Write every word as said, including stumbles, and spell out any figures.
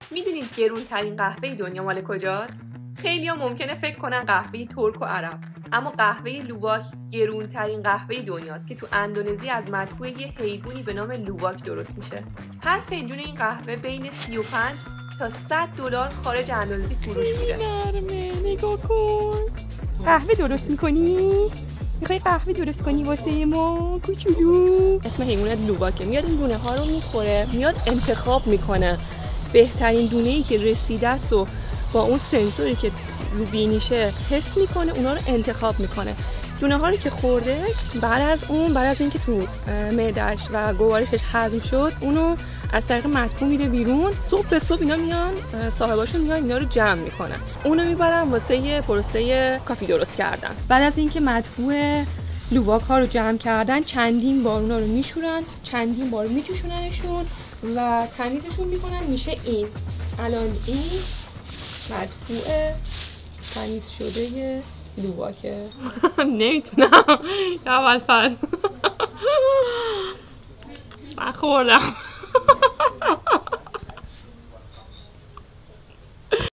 میدونید گرون ترین قهوه دنیا مال کجاست؟ خیلی ها ممکنه فکر کنن قهوه ترک و عرب، اما قهوه لوواک گرون ترین قهوه دنیاست که تو اندونزی از مدفوع یه حیوانی به نام لوواک درست میشه. هر فنجون این قهوه بین سی و پنج تا صد دلار خارج اندونزی فروش میره. نرمه نگاه کن. قهوه درست میکنی؟ میخوای قهوه درست کنی واسه ما کوچولو؟ اسم حیوانت لوواکه. میاد این دونه ها رو میخوره، میاد انتخاب میکنه بهترین دونه ای که رسیده است و با اون سنسوری که رو بینیشه حس میکنه اونا رو انتخاب میکنه. دونه ها رو که خوردش، بعد از اون بعد از اینکه تو معده‌اش و گوارشش هضم شد، اونو از طریق مدفوع میده بیرون. صبح به صبح اینا میان صاحباشون میان اینا رو جمع میکنن، اونو میبرن واسه پروسه کافی درست کردن. بعد از اینکه مدفوع لوواک ها رو جمع کردن، چندین بار اونا رو میشورن، چندین بار میجوشوننشون و تمیزشون میکنن. میشه این الان این مدفوع تمیز شده لوواکه. نمیتونم اول فصل من خوردم.